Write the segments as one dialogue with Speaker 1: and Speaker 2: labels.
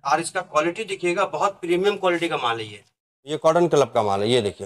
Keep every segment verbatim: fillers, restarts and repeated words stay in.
Speaker 1: और इसका क्वालिटी देखिएगा, बहुत प्रीमियम क्वालिटी का माल है ये ये कॉटन क्लब का माल है, ये देखिए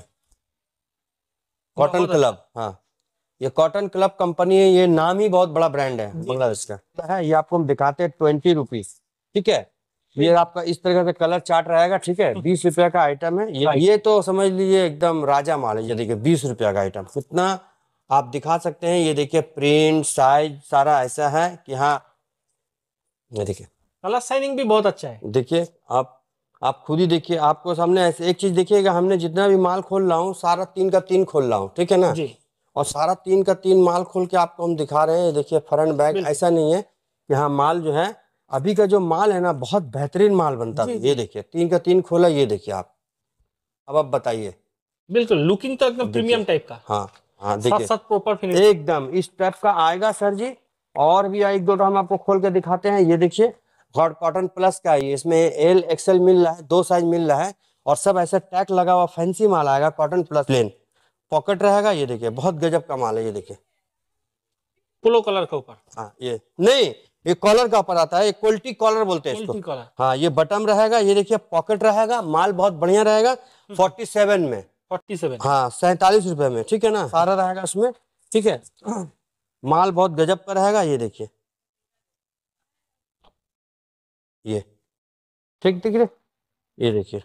Speaker 1: कॉटन क्लब। हाँ, ये कॉटन क्लब कंपनी है, ये नाम ही बहुत बड़ा ब्रांड है बांग्लादेश का है। ये आपको हम दिखाते हैं ट्वेंटी रुपीज, ठीक है। ये आपका इस तरह का कलर चार्ट रहेगा, ठीक है। बीस रुपया का आइटम है ये ये तो समझ लीजिए एकदम राजा माल है। ये देखिए बीस रुपया का आइटम कितना आप दिखा सकते हैं। ये देखिए प्रिंट साइज सारा ऐसा है कि हाँ, ये देखिए
Speaker 2: कलर शाइनिंग भी बहुत अच्छा है।
Speaker 1: देखिए आप आप खुद ही देखिए, आपको सामने ऐसे एक चीज देखिएगा, हमने जितना भी माल खोल रहा हूँ सारा तीन का तीन खोल रहा हूँ, ठीक है ना
Speaker 2: जी।
Speaker 1: और सारा तीन का तीन माल खोल के आपको हम दिखा रहे हैं। देखिए फ्रंट बैक ऐसा नहीं है कि हाँ, माल जो है अभी का जो माल है ना बहुत बेहतरीन माल बनता है। ये देखिए तीन का तीन खोला, ये देखिए आप। अब आप बताइए।
Speaker 2: बिल्कुल लुकिंग तो एकदम प्रीमियम टाइप का।
Speaker 1: हाँ हाँ देखिए
Speaker 2: साथ साथ प्रॉपर फिनिश
Speaker 1: एकदम इस टाइप का आएगा सर जी। और भी एक दो हम आपको खोल के दिखाते हैं। ये देखिए कॉटन प्लस का है, इसमें एल एक्सएल मिल रहा है, दो साइज मिल रहा है और सब ऐसा टैग लगा हुआ फैंसी माल आएगा। कॉटन प्लस प्लेन पॉकेट रहेगा। ये देखिए बहुत गजब का माल है। ये देखिए
Speaker 2: पोलो कलर के ऊपर।
Speaker 1: हाँ, ये नहीं ये कॉलर का ऊपर आता है, क्वालिटी कॉलर बोलते हैं इसको। हाँ, ये बटन रहेगा। ये देखिए पॉकेट रहेगा, माल बहुत बढ़िया रहेगा। फोर्टी सेवन में
Speaker 2: फोर्टी सेवन
Speaker 1: हाँ सैतालीस रुपए में, ठीक है ना, सारा रहेगा उसमें, ठीक है। माल बहुत गजब का रहेगा। ये देखिए ये ठीक दिख रहे, ये देखिए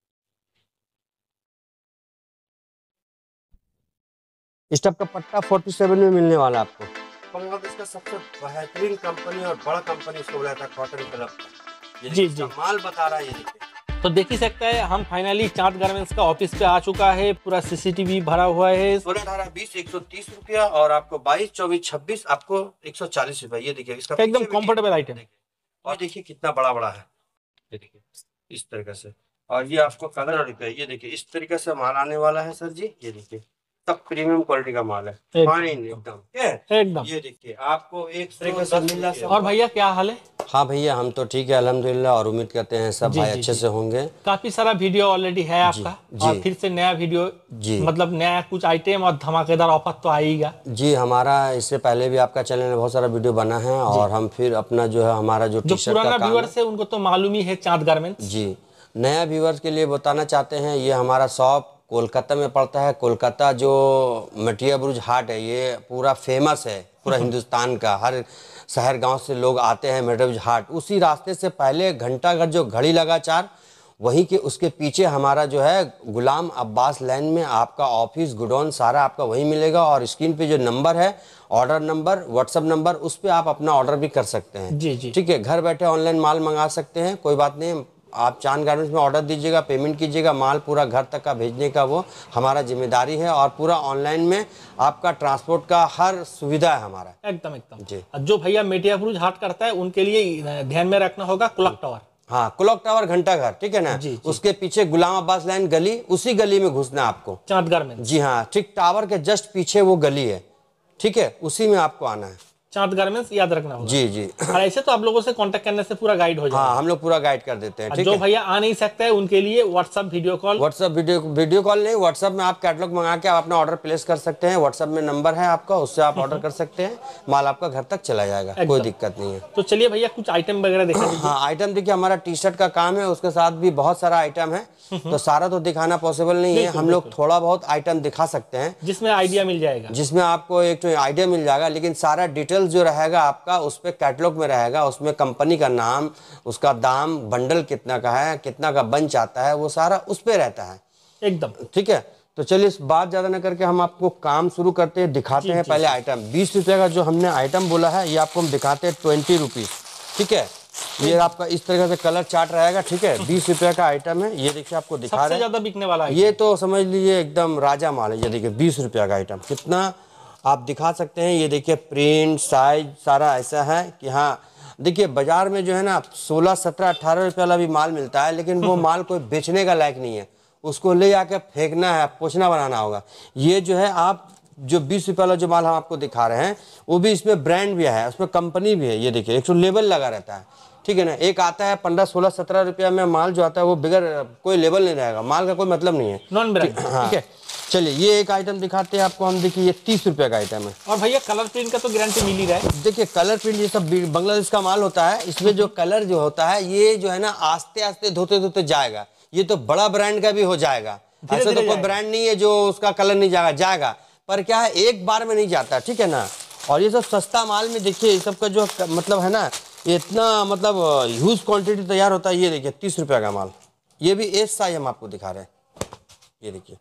Speaker 1: इस टाइप का पट्टा फोर्टी सेवन में मिलने वाला आपको। बांग्लादेश का सबसे बेहतरीन कंपनी और बड़ा कंपनी इसको बोला था कॉटन क्लब का।
Speaker 2: जी जी
Speaker 1: माल बता रहा है। ये देखिए
Speaker 2: तो देख ही सकता है, हम फाइनली चांद गारमेंट्स का ऑफिस पे आ चुका है। पूरा सीसीटीवी भरा हुआ है।
Speaker 1: सोलह अठारह बीस एक सौ तीस रुपया और आपको बाईस चौबीस छब्बीस आपको एक सौ चालीस रुपया। ये देखिए इसका
Speaker 2: एकदम कंफर्टेबल आइटम है।
Speaker 1: और देखिए कितना बड़ा बड़ा है। ये देखिए इस तरीके से, और ये आपको कलर रुपये। ये देखिए इस तरीके से माल आने वाला है सर जी। ये देखिए सब प्रीमियम क्वालिटी का माल है, फाइन एकदम
Speaker 2: एकदम।
Speaker 1: ये देखिए आपको एक तरीके से मिल रहा है।
Speaker 2: और भैया क्या हाल है?
Speaker 1: हाँ भैया हम तो ठीक है अल्हम्दुलिल्लाह, और उम्मीद करते हैं सब भाई अच्छे से होंगे।
Speaker 2: काफी सारा वीडियो ऑलरेडी है आपका और फिर से नया वीडियो जी, मतलब नया कुछ आइटम और धमाकेदार ऑफर तो आएगा जी।
Speaker 1: हमारा इससे पहले भी आपका चैनल में बहुत सारा वीडियो बना है और हम फिर अपना जो है हमारा जो
Speaker 2: जो पुराना व्यूअर्स है उनको तो मालूम ही है चांद गारमेंट्स जी।
Speaker 1: नया व्यूअर्स के लिए बताना चाहते हैं, ये हमारा शॉप कोलकाता में पड़ता है। कोलकाता जो मटिया बुरुज हाट है ये पूरा फेमस है पूरा हिंदुस्तान का, हर शहर गांव से लोग आते हैं मटिया बुरुज हाट। उसी रास्ते से पहले घंटाघर जो घड़ी लगा चार, वहीं के उसके पीछे हमारा जो है गुलाम अब्बास लाइन में आपका ऑफिस गुडौन सारा आपका वहीं मिलेगा। और स्क्रीन पे जो नंबर है ऑर्डर नंबर व्हाट्सअप नंबर, उस पर आप अपना ऑर्डर भी कर सकते हैं
Speaker 2: जी जी,
Speaker 1: ठीक है। घर बैठे ऑनलाइन माल मंगा सकते हैं, कोई बात नहीं। आप चांद गारमेंट्स में ऑर्डर दीजिएगा, पेमेंट कीजिएगा, माल पूरा घर तक का भेजने का वो हमारा जिम्मेदारी है। और पूरा ऑनलाइन में आपका ट्रांसपोर्ट का हर सुविधा है हमारा
Speaker 2: एकदम एकदम जी। जो भैया मेटिया बुरुज हाट करता है उनके लिए ध्यान में रखना होगा क्लॉक टावर।
Speaker 1: हाँ क्लॉक टावर घंटा घर, ठीक है ना जी, जी। उसके पीछे गुलाम अब्बास लाइन गली, उसी गली में घुसना है आपको
Speaker 2: चांद गारमेंट्स जी
Speaker 1: हाँ, ठीक टावर के जस्ट पीछे वो गली है, ठीक है, उसी में आपको आना है।
Speaker 2: चांद गारमेंट्स याद रखना होगा
Speaker 1: जी जी।
Speaker 2: और ऐसे तो आप लोगों से कांटेक्ट करने से पूरा गाइड हो जाएगा।
Speaker 1: हाँ हम लोग पूरा गाइड कर देते हैं ठीक
Speaker 2: जो
Speaker 1: है।
Speaker 2: भैया आ नहीं सकता है उनके लिए WhatsApp video call
Speaker 1: WhatsApp video video call नहीं, व्हाट्सएप में आप कैटलॉग मंगा के आप अपना ऑर्डर प्लेस कर सकते हैं। व्हाट्सएप में नंबर है आपका, उससे आप ऑर्डर कर सकते हैं, माल आपका घर तक चला जाएगा, कोई दिक्कत नहीं है।
Speaker 2: तो चलिए भैया कुछ आइटम वगैरह दिखा दीजिए।
Speaker 1: हाँ आइटम देखिए, हमारा टी शर्ट का काम है, उसके साथ भी बहुत सारा आइटम है, तो सारा तो दिखाना पॉसिबल नहीं है। हम लोग थोड़ा बहुत आइटम दिखा सकते हैं
Speaker 2: जिसमें आइडिया मिल जाएगा,
Speaker 1: जिसमें आपको एक तो आइडिया मिल जाएगा, लेकिन सारा डिटेल्स जो रहेगा आपका उस पर कैटलॉग में रहेगा। उसमें कंपनी का नाम, उसका दाम, बंडल कितना का है, कितना का बंच आता है, वो सारा उस पर रहता है
Speaker 2: एकदम ठीक
Speaker 1: है। तो चलिए इस बात ज्यादा न करके हम आपको काम शुरू करते हैं, दिखाते हैं। पहले आइटम बीस रुपए का जो हमने आइटम बोला है ये आपको हम दिखाते हैं ट्वेंटी रुपीज, ठीक है। ये आपका इस तरह से कलर चार्ट रहेगा, ठीक है। बीस रुपए का आइटम है, ये देखिए आपको दिखा रहे हैं,
Speaker 2: ज्यादा बिकने वाला है
Speaker 1: ये तो समझ लीजिए एकदम राजा माल है। ये देखिए बीस रुपया का आइटम कितना आप दिखा सकते हैं। ये देखिए प्रिंट साइज सारा ऐसा है कि हाँ, देखिए बाजार में जो है ना सोलह सत्रह अठारह रुपये वाला भी माल मिलता है, लेकिन वो माल कोई बेचने का लायक नहीं है, उसको ले जाके फेंकना है, पोछना बनाना होगा। ये जो है आप जो बीस रुपये वाला जो माल हम आपको दिखा रहे हैं वो भी इसमें ब्रांड भी है, उसमें कंपनी भी है। ये देखिए एक सौ लेबल लगा रहता है, ठीक है ना। एक आता है पंद्रह सोलह सत्रह रुपया में माल जो आता है वो बगैर कोई लेबल नहीं रहेगा, माल का कोई मतलब नहीं है,
Speaker 2: नॉन ब्रांड।
Speaker 1: हाँ, ठीक है। चलिए ये एक आइटम दिखाते हैं आपको हम। देखिए ये तीस रुपए का आइटम है।
Speaker 2: और भैया कलर प्रिंट का तो गारंटी मिल ही रहा है।
Speaker 1: देखिए कलर प्रिंट ये सब बांग्लादेश का माल होता है। इसमें जो कलर जो होता है ये जो है ना आस्ते आस्ते धोते धोते जाएगा। ये तो बड़ा ब्रांड का भी हो जाएगा, ऐसा तो कोई ब्रांड नहीं है जो उसका कलर नहीं जाएगा, जाएगा पर क्या है एक बार में नहीं जाता, ठीक है ना। और ये सब सस्ता माल में देखिए ये सब का जो मतलब है ना ये इतना मतलब ह्यूज क्वांटिटी तैयार होता है। ये देखिए तीस रुपये का माल, ये भी एस साइज हम आपको दिखा रहे हैं। ये देखिए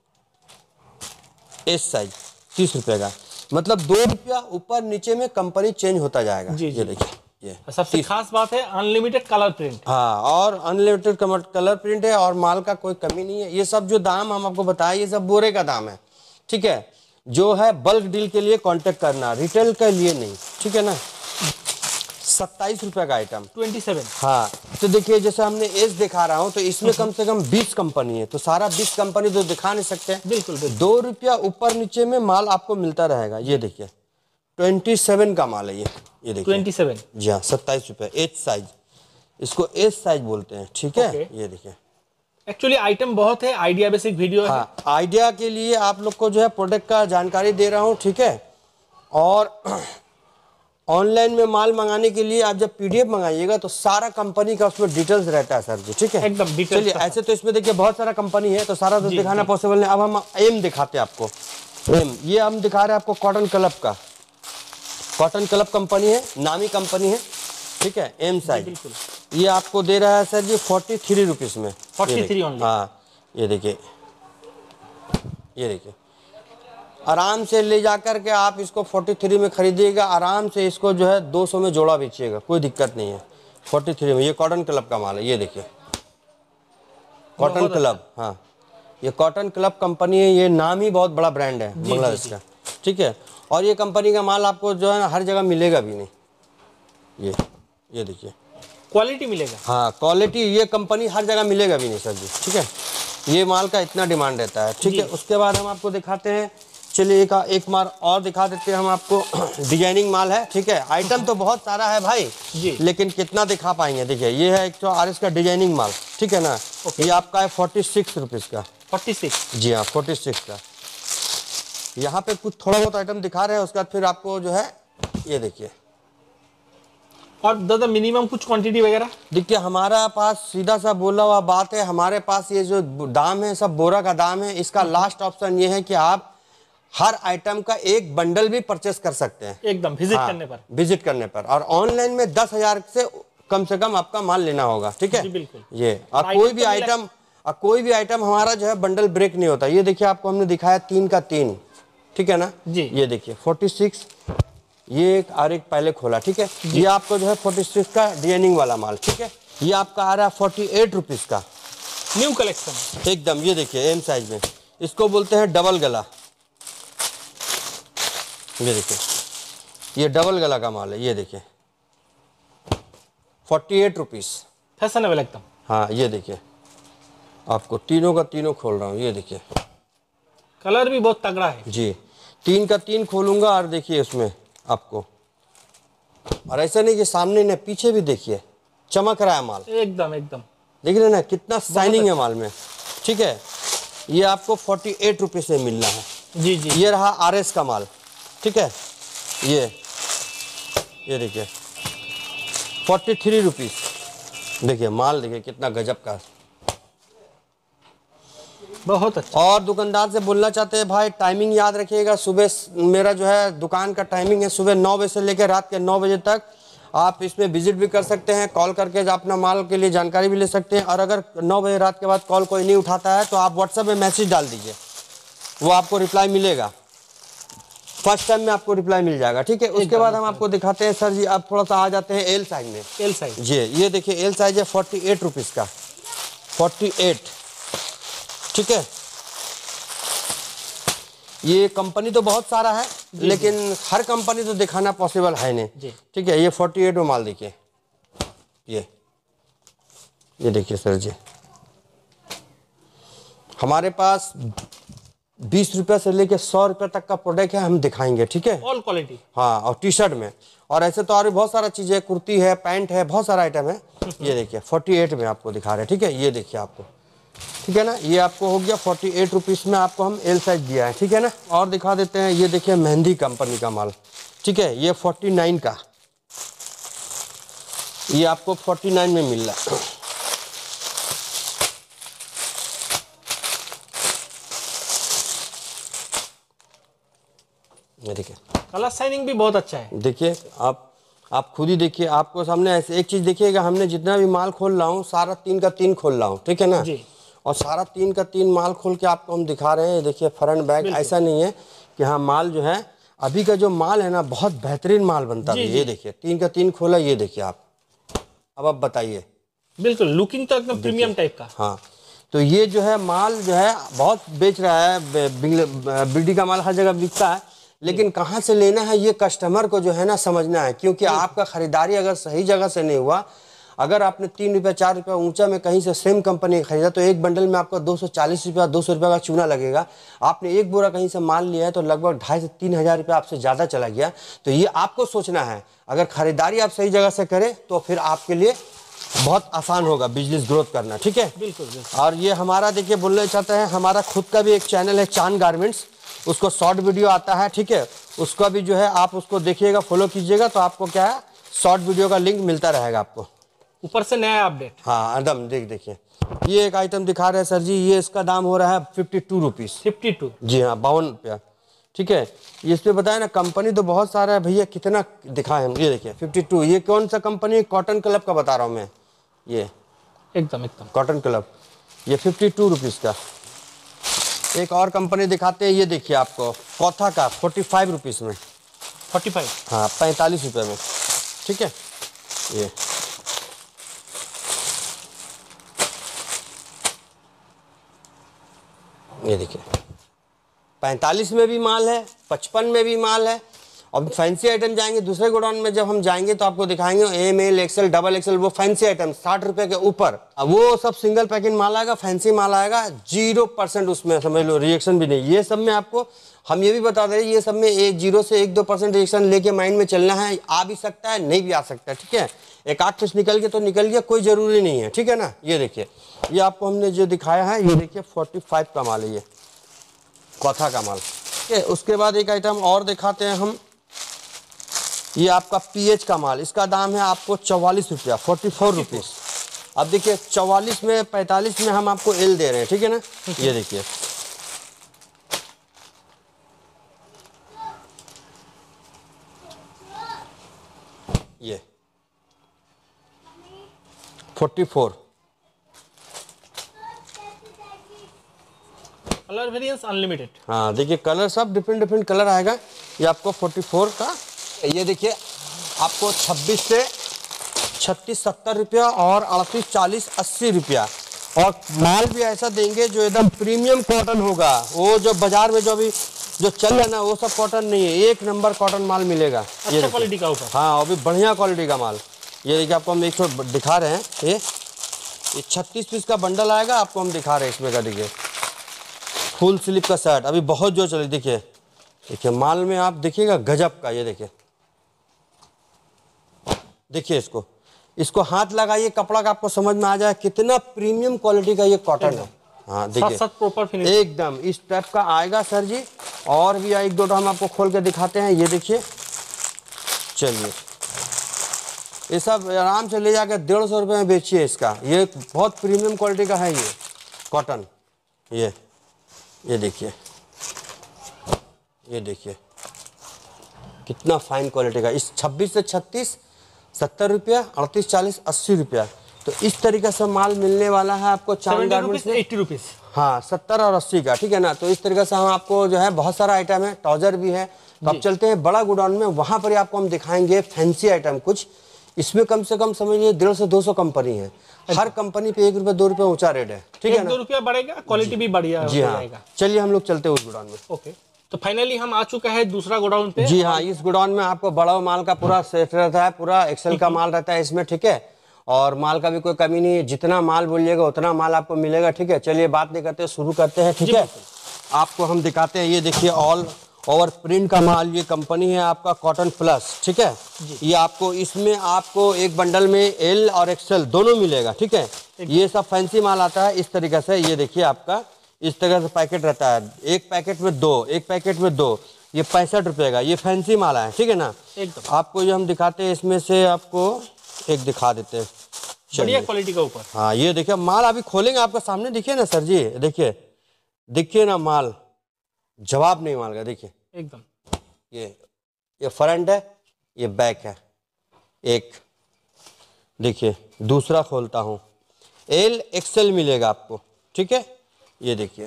Speaker 1: एस साइज तीस रुपये का, मतलब दो रुपया ऊपर नीचे में कंपनी चेंज होता जाएगा।
Speaker 2: जी,
Speaker 1: ये देखिए ये
Speaker 2: सबसे खास बात है अनलिमिटेड कलर प्रिंट।
Speaker 1: हाँ और अनलिमिटेड कलर प्रिंट है और माल का कोई कमी नहीं है। ये सब जो दाम हम आपको बताए ये सब बोरे का दाम है, ठीक है। जो है बल्क डील के लिए कांटेक्ट करना, रिटेल के लिए नहीं, ठीक है ना। सत्ताईस रुपए का आइटम
Speaker 2: सत्ताईस।
Speaker 1: हाँ तो देखिए जैसे हमने एस दिखा रहा हूँ तो इसमें कम से कम बीस कंपनी है, तो सारा बीस कंपनी तो दिखा नहीं सकते।
Speaker 2: बिल्कुल, बिल्कुल।
Speaker 1: दो रुपया ऊपर नीचे में माल आपको मिलता रहेगा। ये देखिए सत्ताईस का माल है ये ये देखिए
Speaker 2: सत्ताईस।
Speaker 1: जी हाँ सत्ताईस रुपये एच साइज, इसको एस साइज बोलते हैं, ठीक है।
Speaker 2: okay.
Speaker 1: ये देखिए
Speaker 2: एक्चुअली आइटम बहुत है, आइडिया बेसिक वीडियो
Speaker 1: हाँ,
Speaker 2: है।
Speaker 1: आइडिया के लिए आप लोग को जो है प्रोडक्ट का जानकारी दे रहा हूँ, ठीक है। और ऑनलाइन में माल मंगाने के लिए आप जब पीडीएफ मंगाइएगा तो सारा कंपनी का उसमें डिटेल्स रहता है सर जी, ठीक है
Speaker 2: एकदम डिटेल्स।
Speaker 1: चलिए ऐसे तो इसमें देखिए बहुत सारा कंपनी है तो सारा तो दिखाना पॉसिबल नहीं। अब हम एम दिखाते हैं आपको। एम ये हम दिखा रहे हैं आपको कॉटन क्लब का, कॉटन क्लब कंपनी है, नामी कंपनी है, ठीक है। एम साइज ये आपको दे रहा है सर जी फोर्टी थ्री रुपीज में।
Speaker 2: Forty three only.
Speaker 1: हाँ ये देखिए ये देखिए आराम से ले जाकर के आप इसको तैंतालीस में खरीदिएगा, आराम से इसको जो है दो सौ में जोड़ा बेचिएगा, कोई दिक्कत नहीं है। तैंतालीस में ये कॉटन क्लब का माल है। ये देखिए कॉटन क्लब, हाँ ये कॉटन क्लब कंपनी है, ये नाम ही बहुत बड़ा ब्रांड है बांग्लादेश का, ठीक है। और ये कंपनी का माल आपको जो है ना हर जगह मिलेगा भी नहीं। ये ये देखिए
Speaker 2: क्वालिटी मिलेगा,
Speaker 1: हाँ क्वालिटी, ये कंपनी हर जगह मिलेगा भी नहीं सर जी, ठीक है। ये माल का इतना डिमांड रहता है, ठीक है। उसके बाद हम आपको दिखाते हैं, चलिए एक एक मार और दिखा देते हैं हम आपको। डिजाइनिंग माल है, ठीक है। आइटम तो बहुत सारा है भाई
Speaker 2: जी,
Speaker 1: लेकिन कितना दिखा पाएंगे। देखिए ये है एक तो आर एस का डिजाइनिंग माल, ठीक है ना। ये आपका है फोर्टी सिक्स रुपीज का।
Speaker 2: फोर्टी सिक्स
Speaker 1: जी हाँ फोर्टी सिक्स का। यहाँ पे कुछ थोड़ा बहुत आइटम दिखा रहे हैं, उसके बाद फिर आपको जो है ये देखिए।
Speaker 2: और दादा मिनिमम कुछ क्वांटिटी वगैरह
Speaker 1: देखिए हमारा पास सीधा सा बोला हुआ बात है, हमारे पास ये जो दाम है सब बोरा का दाम है। इसका लास्ट ऑप्शन ये है कि आप हर आइटम का एक बंडल भी परचेस कर सकते हैं
Speaker 2: एकदम विजिट
Speaker 1: हाँ,
Speaker 2: करने पर
Speaker 1: विजिट करने पर। और ऑनलाइन में दस हजार से कम से कम आपका माल लेना होगा, ठीक है।
Speaker 2: बिल्कुल।
Speaker 1: ये और कोई भी आइटम और कोई भी आइटम हमारा जो है बंडल ब्रेक नहीं होता। ये देखिए आपको हमने दिखाया तीन का तीन, ठीक है ना
Speaker 2: जी।
Speaker 1: ये देखिए फोर्टी सिक्स, ये एक और एक पहले खोला, ठीक है। ये आपको जो है फोर्टी सिक्स का डिजाइनिंग वाला माल, ठीक है। ये आपका आ रहा है फोर्टी एट रुपीज का
Speaker 2: न्यू कलेक्शन
Speaker 1: एकदम। ये देखिए एम साइज में, इसको बोलते हैं डबल गला। ये देखिए ये डबल गला का माल है। ये देखिए फोर्टी एट रुपीज
Speaker 2: फैशनेबल एकदम।
Speaker 1: हाँ ये देखिए आपको तीनों का तीनों खोल रहा हूँ। ये देखिए
Speaker 2: कलर भी बहुत तगड़ा है
Speaker 1: जी, तीन का तीन खोलूंगा और देखिए उसमें आपको, और ऐसा नहीं कि सामने ने पीछे भी देखिए चमक रहा है माल
Speaker 2: एकदम एकदम।
Speaker 1: देख रहे ना कितना शाइनिंग है माल में, ठीक है। ये आपको फोर्टी एट रुपीज में मिल रहा है।
Speaker 2: जी जी।
Speaker 1: ये रहा आर एस का माल, ठीक है। ये ये देखिए फोर्टी थ्री रुपीज। देखिए माल देखिए कितना गजब का।
Speaker 2: बहुत अच्छा।
Speaker 1: और दुकानदार से बोलना चाहते हैं भाई टाइमिंग याद रखिएगा। सुबह मेरा जो है दुकान का टाइमिंग है सुबह नौ बजे से लेकर रात के नौ बजे तक। आप इसमें विजिट भी कर सकते हैं, कॉल करके अपना माल के लिए जानकारी भी ले सकते हैं। और अगर नौ बजे रात के बाद कॉल कोई नहीं उठाता है तो आप व्हाट्सएप में मैसेज डाल दीजिए, वो आपको रिप्लाई मिलेगा। फर्स्ट टाइम में आपको रिप्लाई मिल जाएगा, ठीक है। उसके बाद हम आपको दिखाते हैं सर जी, आप थोड़ा सा आ जाते हैं एल साइज में।
Speaker 2: एल साइज
Speaker 1: जी ये देखिए एल साइज है फोर्टी एट रुपीज का, फोर्टी एट, ठीक है। ये कंपनी तो बहुत सारा है लेकिन हर कंपनी तो दिखाना पॉसिबल है नहीं, ठीक है। ये फोर्टी एट में माल देखिए, ये ये देखिए सर जी हमारे पास बीस रुपये से लेके सौ रुपये तक का प्रोडक्ट है, हम दिखाएंगे, ठीक है।
Speaker 2: ऑल क्वालिटी
Speaker 1: हाँ और टी शर्ट में, और ऐसे तो और भी बहुत सारा चीज़ है, कुर्ती है, पैंट है, बहुत सारा आइटम है। ये देखिए फोर्टी एट में आपको दिखा रहे हैं, ठीक है। ये देखिए आपको ठीक है ना। ये आपको हो गया फोर्टी एट रुपीज़ में, आपको हम एल साइज दिया है, ठीक है ना। और दिखा देते हैं, ये देखिए मेहंदी कंपनी का माल, ठीक है, ये फोर्टी नाइन का, ये आपको फोर्टी नाइन में मिल रहा है। ये देखिए
Speaker 2: कलर शाइनिंग भी बहुत अच्छा है।
Speaker 1: देखिए आप आप खुद ही देखिए, आपको सामने ऐसे एक चीज़ देखिएगा, हमने जितना भी माल खोल रहा हूँ सारा तीन का तीन खोल रहा हूँ, ठीक है ना
Speaker 2: जी।
Speaker 1: और सारा तीन का तीन माल खोल के आपको हम दिखा रहे हैं। देखिए फ्रंट बैक, ऐसा नहीं है कि हाँ माल जो है अभी का जो माल है ना बहुत बेहतरीन माल बनता है। ये देखिए तीन का तीन खोला, ये देखिए आप, अब आप बताइए।
Speaker 2: बिल्कुल लुकिंग तो एकदम प्रीमियम टाइप का।
Speaker 1: हाँ तो ये जो है माल जो है बहुत बेच रहा है, बीडी का माल हर जगह बिकता है, लेकिन कहाँ से लेना है ये कस्टमर को जो है ना समझना है, क्योंकि आपका खरीदारी अगर सही जगह से नहीं हुआ, अगर आपने तीन रुपया चार रुपया ऊंचा में कहीं से सेम कंपनी का खरीदा तो एक बंडल में आपको दो सौ चालीस रुपया दो सौ रुपया का चूना लगेगा। आपने एक बोरा कहीं से माल लिया है तो लगभग ढाई से तीन हजार रुपया आपसे ज़्यादा चला गया। तो ये आपको सोचना है, अगर खरीदारी आप सही जगह से करें तो फिर आपके लिए बहुत आसान होगा बिजनेस ग्रोथ करना, ठीक है।
Speaker 2: बिल्कुल, बिल्कुल।
Speaker 1: और ये हमारा देखिए बोलना चाहते हैं, हमारा खुद का भी एक चैनल है चांद गारमेंट्स, उसको शॉर्ट वीडियो आता है, ठीक है, उसका भी जो है आप उसको देखिएगा, फॉलो कीजिएगा, तो आपको क्या है शॉर्ट वीडियो का लिंक मिलता रहेगा आपको
Speaker 2: ऊपर से नया अपडेट।
Speaker 1: हाँ एकदम देख देखिए ये एक आइटम दिखा रहे हैं सर जी, ये इसका दाम हो रहा है fifty two rupees
Speaker 2: fifty two
Speaker 1: जी हाँ, बावन रुपया, ठीक है। ये इस पे बताया ना कंपनी तो बहुत सारा है भैया, कितना दिखाए हम। ये देखिए फिफ्टी टू, ये कौन सा कंपनी है, कॉटन क्लब का बता रहा हूँ मैं, ये
Speaker 2: एकदम एकदम
Speaker 1: कॉटन क्लब, ये फिफ्टी टू रुपीज़ का। एक और कंपनी दिखाते हैं, ये देखिए आपको कौथा का फोर्टी फाइव रुपीज़ में,
Speaker 2: फोर्टी फाइव
Speaker 1: हाँ पैंतालीस रुपये में, ठीक है। ये ये देखिए पैंतालीस में भी माल है, पचपन में भी माल है। और फैंसी आइटम जाएंगे दूसरे गोडाउन में, जब हम जाएंगे तो आपको दिखाएंगे M L XL double XL, वो फैंसी आइटम साठ रुपए के ऊपर। अब वो सब सिंगल पैकिंग माल आएगा, फैंसी माल आएगा, जीरो परसेंट उसमें समझ लो रिएक्शन भी नहीं। ये सब में आपको हम ये भी बता दें, ये सब में एक जीरो से एक दो परसेंट रिएक्शन लेके माइंड में चलना है, आ भी सकता है नहीं भी आ सकता है, ठीक है। एक आठ पीस निकल के तो निकल गया, कोई जरूरी नहीं है, ठीक है ना। ये देखिए ये आपको हमने जो दिखाया है, ये देखिए फोर्टी फाइव का माल है, ये कौथा का माल, ठीक है। उसके बाद एक आइटम और दिखाते हैं हम, ये आपका पीएच का माल, इसका दाम है आपको चौवालीस रुपया, फोर्टी फोर रुपीज़। अब देखिए चौवालीस में पैंतालीस में हम आपको एल दे रहे हैं, ठीक है ना। ये देखिए ये forty four,
Speaker 2: colour variance unlimited.
Speaker 1: हाँ देखिए कलर सब डिफरेंट डिफरेंट कलर आएगा। ये आपको फोर्टी फोर का, ये देखिए आपको छब्बीस से छत्तीस सत्तर रुपया और अड़तीस चालीस अस्सी रुपया। और माल भी ऐसा देंगे जो एकदम प्रीमियम कॉटन होगा, वो जो बाजार में जो अभी जो चल रहा है ना वो सब कॉटन नहीं है, एक नंबर कॉटन माल मिलेगा।
Speaker 2: अच्छा क्वालिटी का ऊपर,
Speaker 1: हाँ वो भी बढ़िया क्वालिटी का माल। ये देखिए आपको हम एक सौ दिखा रहे हैं, ये ये छत्तीस पीस का बंडल आएगा, आपको हम दिखा रहे हैं इसमें का। देखिए फुल स्लीव का शर्ट अभी बहुत जो चले, देखिए देखिए माल में आप देखिएगा गजब का। ये देखिए देखिए इसको इसको हाथ लगाइए, कपड़ा का आपको समझ में आ जाए कितना प्रीमियम क्वालिटी का ये कॉटन है। हाँ देखिए
Speaker 2: प्रॉपर फिनिश
Speaker 1: एकदम इस टाइप का आएगा सर जी। और भी एक दो हम आपको खोल के दिखाते हैं, ये देखिए। चलिए ये सब आराम से ले जाकर डेढ़ सौ रुपये में बेचिए इसका, ये बहुत प्रीमियम क्वालिटी का है ये कॉटन। ये ये देखिए ये देखिए कितना फाइन क्वालिटी का। इस छब्बीस से छत्तीस सत्तर रुपया, अड़तीस चालीस अस्सी रुपया, तो इस तरीके से माल मिलने वाला है आपको चांद गारमेंट्स में।
Speaker 2: एट्टी रुपीज,
Speaker 1: हाँ सत्तर और अस्सी का, ठीक है ना। तो इस तरीके से हम आपको जो है बहुत सारा आइटम है, ट्राउजर भी है। तो अब चलते हैं बड़ा गोडाउन में, वहाँ पर आपको हम दिखाएंगे फैंसी आइटम कुछ। इसमें कम से कम समझ लीजिए डेढ़ से दो सौ कंपनी है, हर कंपनी पे एक रुपया दो रुपया ऊंचा रेट है, ठीक है ना।
Speaker 2: दो रुपया बढ़ेगा, क्वालिटी भी बढ़िया
Speaker 1: जी हाँ। चलिए हम लोग चलते हैं उस गोडाउन में।
Speaker 2: ओके तो फाइनली हम आ चुका है दूसरा गोडाउन पे।
Speaker 1: जी हाँ, इस गोडाउन में आपको बड़ा माल का पूरा सेट रहता है, पूरा एक्सेल का माल रहता है इसमें, ठीक है। और माल का भी कोई कमी नहीं है, जितना माल बोलिएगा उतना माल आपको मिलेगा, ठीक है। चलिए बात नहीं करते, शुरू करते हैं, ठीक है। आपको हम दिखाते हैं, ये देखिए ऑल और प्रिंट का माल, ये कंपनी है आपका कॉटन प्लस, ठीक है। ये आपको इसमें आपको एक बंडल में एल और एक्सएल दोनों मिलेगा, ठीक है। ये सब फैंसी माल आता है इस तरीके से, ये देखिए आपका इस तरह से पैकेट रहता है, एक पैकेट में दो, एक पैकेट में दो, ये पैंसठ रुपये का, ये फैंसी माल है, ठीक है ना।
Speaker 2: एकदम
Speaker 1: आपको ये हम दिखाते हैं, इसमें से आपको एक दिखा देते हैं,
Speaker 2: बढ़िया क्वालिटी का ऊपर।
Speaker 1: हाँ ये देखिए माल अभी खोलेंगे आपका सामने, देखिए ना सर जी, देखिए देखिए ना माल, जवाब नहीं माल का, देखिए
Speaker 2: एकदम।
Speaker 1: ये ये फ्रंट है, ये बैक है, एक देखिए दूसरा खोलता हूँ, एल एक्सएल मिलेगा आपको, ठीक है। ये देखिए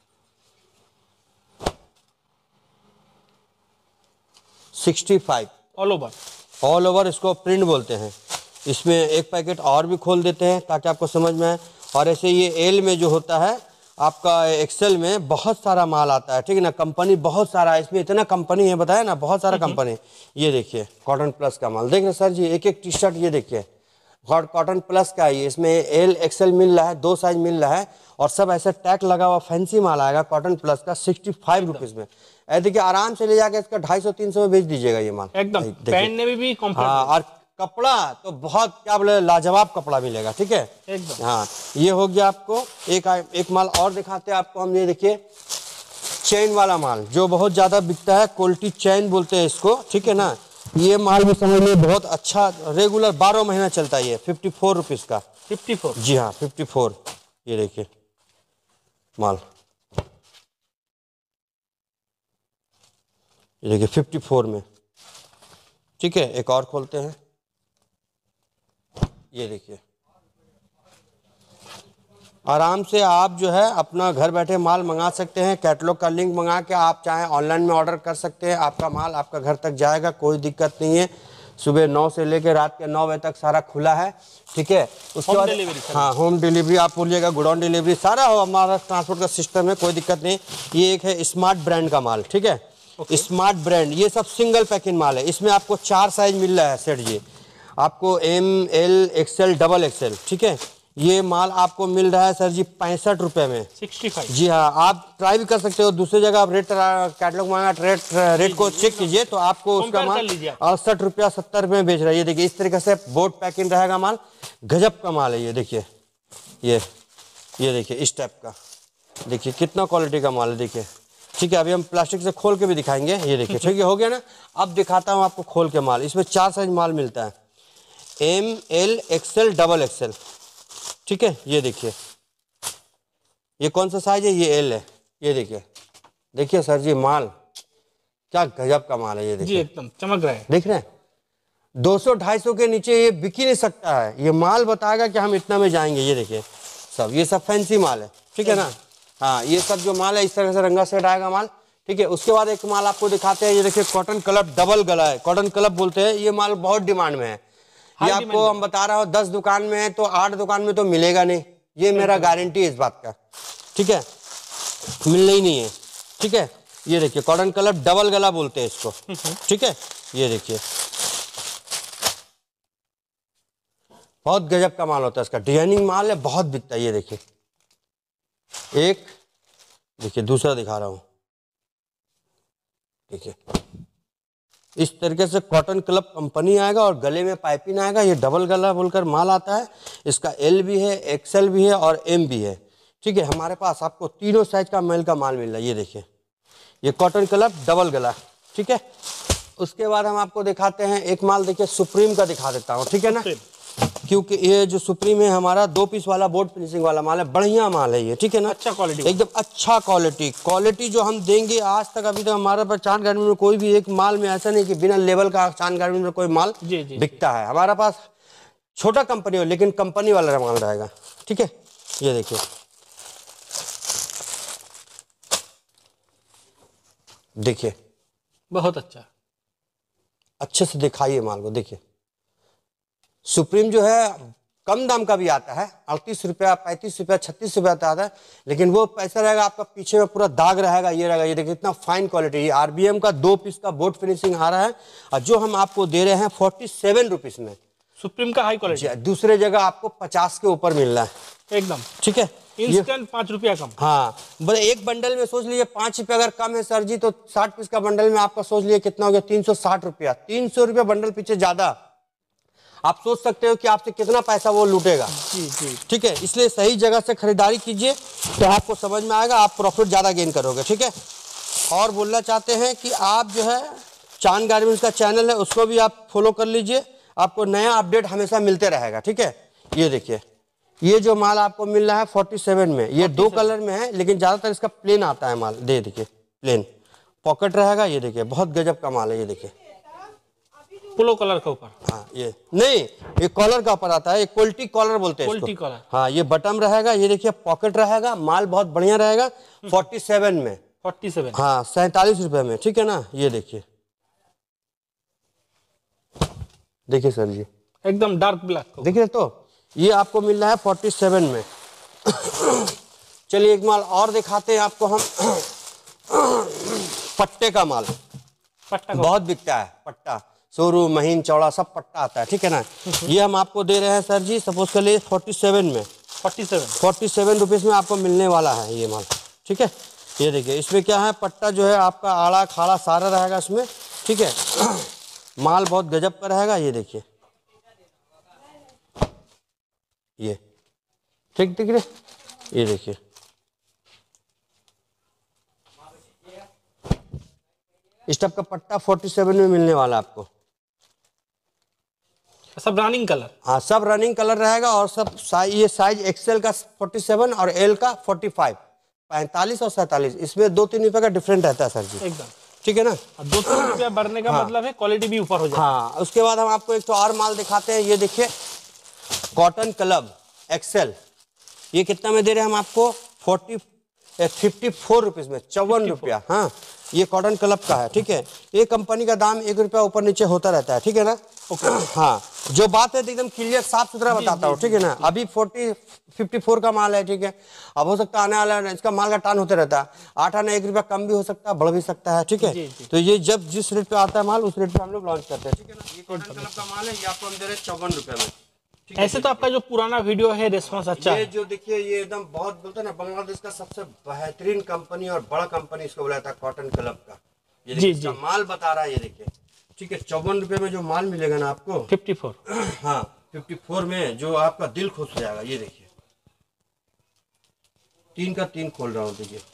Speaker 1: sixty five
Speaker 2: all over,
Speaker 1: all over इसको प्रिंट बोलते हैं। इसमें एक पैकेट और भी खोल देते हैं ताकि आपको समझ में आए। और ऐसे ये एल में जो होता है आपका, एक्सेल में बहुत सारा माल आता है, ठीक है ना। कंपनी बहुत सारा है इसमें, इतना कंपनी है बताया ना, बहुत सारा कंपनी। ये देखिए कॉटन प्लस का माल, देख रहे सर जी, एक एक टी शर्ट ये देखिए कॉटन प्लस का है, इसमें एल एक्सेल मिल रहा है, दो साइज मिल रहा है, और सब ऐसा टैग लगा हुआ फैंसी माल आएगा कॉटन प्लस का सिक्सटी फाइव रुपीज में। ऐसे देखिए आराम से ले जाके इसका ढाई सौ तीन सौ में बेच दीजिएगा ये माल
Speaker 2: एकदम पहनने में भी कंफर्ट।
Speaker 1: हाँ, और कपड़ा तो बहुत क्या बोले लाजवाब कपड़ा मिलेगा, ठीक है
Speaker 2: एकदम।
Speaker 1: हाँ ये हो गया आपको। एक एक माल और दिखाते हैं आपको हम, ये देखिए चेन वाला माल जो बहुत ज्यादा बिकता है, क्वालिटी चेन बोलते हैं इसको, ठीक है ना। ये माल भी समझ में बहुत अच्छा, रेगुलर बारह महीना चलता है, ये फिफ्टी फोर रुपीज का,
Speaker 2: फिफ्टी फोर,
Speaker 1: जी हाँ फिफ्टी फोर। ये देखिए माल, ये देखिए फिफ्टी फोर में, ठीक है। एक और खोलते हैं, ये देखिए आराम से आप जो है अपना घर बैठे माल मंगा सकते हैं। कैटलॉग का लिंक मंगा के आप चाहे ऑनलाइन में ऑर्डर कर सकते हैं, आपका माल आपका घर तक जाएगा, कोई दिक्कत नहीं है। सुबह नौ से लेकर रात के नौ बजे तक सारा खुला है, ठीक है। उसके बाद हाँ होम डिलीवरी आप बोलिएगा, गुडाउन डिलीवरी सारा हो, हमारा ट्रांसपोर्ट का सिस्टम है, कोई दिक्कत नहीं। ये एक है स्मार्ट ब्रांड का माल, ठीक है, स्मार्ट ब्रांड। ये सब सिंगल पैकिंग माल है, इसमें आपको चार साइज मिल रहा है सेट जी, आपको M L XL double XL, ठीक है। ये माल आपको मिल रहा है सर जी पैंसठ रुपए में,
Speaker 2: सिक्सटी फाइव।
Speaker 1: जी हाँ, आप ट्राई भी कर सकते हो, दूसरी जगह आप रेट कैटलॉग मांगा रेट रेट को चेक कीजिए तो आपको उसका माल अड़सठ रुपया सत्तर रुपये में बेच रहा है। ये देखिए इस तरीके से बोर्ड पैकिंग रहेगा माल, गजब का माल है ये देखिए। ये ये देखिए इस टाइप का, देखिए कितना क्वालिटी का माल है, देखिए ठीक है। अभी हम प्लास्टिक से खोल के भी दिखाएंगे, ये देखिए ठीक है, हो गया ना। अब दिखाता हूँ आपको खोल के माल, इसमें चार साइज माल मिलता है, M L XL double XL, ठीक है। ये देखिए ये कौन सा साइज है, ये एल है, ये देखिए देखिए सर जी माल क्या गजब का माल है, ये देखिए
Speaker 2: एकदम चमक रहा है,
Speaker 1: देख रहे हैं। दो सौ ढाई सौ के नीचे ये बिक ही नहीं सकता है, ये माल बताएगा कि हम इतना में जाएंगे। ये देखिए सब, ये सब फैंसी माल है, ठीक है ना। हाँ ये सब जो माल है इस तरह से रंगा सेट आएगा माल, ठीक है। उसके बाद एक माल आपको दिखाते हैं, ये देखिए कॉटन क्लब डबल गला है, कॉटन क्लब बोलते हैं, ये माल बहुत डिमांड में है। ये आपको हम बता रहा हूँ दस दुकान में है तो आठ दुकान में तो मिलेगा नहीं, ये मेरा गारंटी है इस बात का, ठीक है, मिलना ही नहीं है, ठीक है। ये देखिए कॉटन क्लब डबल गला बोलते हैं इसको, ठीक है। ये देखिए बहुत गजब का माल होता है इसका, डिजाइनिंग माल है, बहुत बिकता है। ये देखिए एक, देखिए दूसरा दिखा रहा हूं, देखिए इस तरीके से कॉटन क्लब कंपनी आएगा और गले में पाइपिंग आएगा। ये डबल गला बोलकर माल आता है, इसका एल भी है, एक्सएल भी है और एम भी है, ठीक है। हमारे पास आपको तीनों साइज का मेल का माल मिल रहा है। ये देखिए ये कॉटन क्लब डबल गला, ठीक है। उसके बाद हम आपको दिखाते हैं एक माल, देखिए सुप्रीम का दिखा देता हूँ, ठीक है ना, क्योंकि ये जो सुप्रीम है हमारा दो पीस वाला बोर्ड फिनिशिंग वाला माल है, बढ़िया माल है ये, ठीक है ना,
Speaker 2: अच्छा क्वालिटी,
Speaker 1: एकदम अच्छा क्वालिटी। क्वालिटी जो हम देंगे आज तक अभी तक हमारे पास चांद गारमेंट में कोई भी एक माल में ऐसा नहीं कि बिना लेवल का चांद गारमेंट में कोई माल
Speaker 2: जी, जी,
Speaker 1: बिकता है। हमारा पास छोटा कंपनी हो लेकिन कंपनी वाला माल रहेगा, ठीक है। ये देखिए देखिए
Speaker 2: बहुत अच्छा,
Speaker 1: अच्छे से दिखाइए माल को, देखिए सुप्रीम जो है कम दाम का भी आता है, अड़तीस रुपया पैंतीस रुपया छत्तीस रुपया आता है, लेकिन वो पैसा रहेगा आपका पीछे में पूरा दाग रहेगा। ये रहेगा, ये देखिए इतना फाइन क्वालिटी, ये आरबीएम का दो पीस का बोर्ड फिनिशिंग आ रहा है और जो हम आपको दे रहे हैं फोर्टी सेवन रुपीज में,
Speaker 2: सुप्रीम का हाई क्वालिटी।
Speaker 1: दूसरे जगह आपको पचास के ऊपर मिल रहा है,
Speaker 2: एकदम
Speaker 1: ठीक है,
Speaker 2: इंस्टेंट पाँच रुपया कम।
Speaker 1: हाँ, बस एक बंडल में सोच लीजिए पाँच रुपये अगर कम है सर जी, तो साठ पीस का बंडल में आपका सोच लीजिए कितना हो गया, तीन सौ साठ रुपया, तीन सौ रुपया बंडल पीछे ज्यादा। आप सोच सकते हो कि आपसे कितना पैसा वो लूटेगा।
Speaker 2: जी जी
Speaker 1: ठीक है, इसलिए सही जगह से खरीदारी कीजिए तो आपको समझ में आएगा, आप प्रॉफिट ज्यादा गेन करोगे। ठीक है, और बोलना चाहते हैं कि आप जो है चांद गारमेंट्स का चैनल है उसको भी आप फॉलो कर लीजिए, आपको नया अपडेट हमेशा मिलते रहेगा। ठीक है, ये देखिए ये जो माल आपको मिल रहा है सैंतालीस में, ये दो कलर में है लेकिन ज्यादातर इसका प्लेन आता है माल। दे देखिए प्लेन पॉकेट रहेगा, ये देखिए बहुत गजब का माल है। ये देखिए
Speaker 2: पोलो कलर के ऊपर,
Speaker 1: हाँ, ये नहीं, ये कॉलर का ऊपर आता है, ये क्वालिटी कॉलर बोलते हैं
Speaker 2: क्वालिटी
Speaker 1: इसको।
Speaker 2: कलर।
Speaker 1: हाँ, ये बटन रहेगा, ये देखिए पॉकेट रहेगा, माल बहुत बढ़िया रहेगा। सैंतालीस में,
Speaker 2: सैंतालीस।
Speaker 1: हाँ सैंतालीस रुपए में। ठीक है ना, ये देखिए देखिए सर जी
Speaker 2: एकदम डार्क ब्लैक,
Speaker 1: देखिए, तो ये आपको मिल रहा है सैंतालीस में। चलिए एक माल और दिखाते हैं आपको हम। पट्टे का माल
Speaker 2: पट्टा
Speaker 1: बहुत बिकता है, पट्टा सोरू महीन चौड़ा सब पट्टा आता है। ठीक है ना, ये हम आपको दे रहे हैं सर जी, सपोज कर लिए सैंतालीस में,
Speaker 2: सैंतालीस
Speaker 1: सैंतालीस रुपीस में आपको मिलने वाला है ये माल। ठीक है, ये देखिए इसमें क्या है, पट्टा जो है आपका आड़ा खाड़ा सारा रहेगा इसमें। ठीक है, माल बहुत गजब का रहेगा। ये देखिए ये ठीक दिख रहे, ये देखिए इस टाइप का पट्टा सैंतालीस में मिलने वाला आपको।
Speaker 2: सब रनिंग कलर,
Speaker 1: हाँ सब रनिंग कलर रहेगा, और सब साइज, ये साइज एक्सेल का सैंतालीस और एल का पैंतालीस, पैंतालीस और सैंतालीस, इसमें दो तीन रुपए का डिफरेंट रहता है सर जी।
Speaker 2: एकदम
Speaker 1: ठीक है ना,
Speaker 2: दो तीन रुपया बढ़ने का
Speaker 1: हाँ,
Speaker 2: मतलब है क्वालिटी भी ऊपर हो जाए।
Speaker 1: हाँ, उसके बाद हम आपको एक तो और माल दिखाते हैं। ये देखिए कॉटन क्लब एक्सेल, ये कितना में दे रहे हैं हम आपको, फोर्टी फिफ्टी फोर रुपीज में, चौवन रुपया। हाँ, ये कॉटन क्लब का है। ठीक है, ये कंपनी का दाम एक रुपया ऊपर नीचे होता रहता है। ठीक है ना, हाँ, जो बात है एकदम क्लियर साफ सुथरा बताता हूँ। ठीक है ना, अभी फोर्टी फिफ्टी फोर का माल है। ठीक है, अब हो सकता है आने वाला इसका माल का टान होते रहता है, आठ आना एक रुपया कम भी हो सकता है, बढ़ भी सकता है। ठीक है, तो ये जब जिस रेट पे आता है माल उस रेट पे हम लोग लॉन्च करते हैं। ठीक है ना, ये कॉटन क्लब का माल है, ये आपको हम दे रहे हैं चौवन रुपये में।
Speaker 2: ऐसे तो आपका जो पुराना वीडियो है रिस्पांस अच्छा
Speaker 1: ये
Speaker 2: है।
Speaker 1: जो देखिए ये एकदम बहुत बोलते हैं ना, बांग्लादेश का सबसे बेहतरीन कंपनी और बड़ा कंपनी इसको बुलाया था कॉटन क्लब का। ये
Speaker 2: जी,
Speaker 1: देखिए
Speaker 2: जी।
Speaker 1: इसका माल बता रहा है, ये देखिए। ठीक है, चौवन रुपए में जो माल मिलेगा ना आपको,
Speaker 2: चौवन,
Speaker 1: हाँ चौवन में जो आपका दिल खुश हो जाएगा। ये देखिए तीन का तीन खोल रहा हूँ, देखिए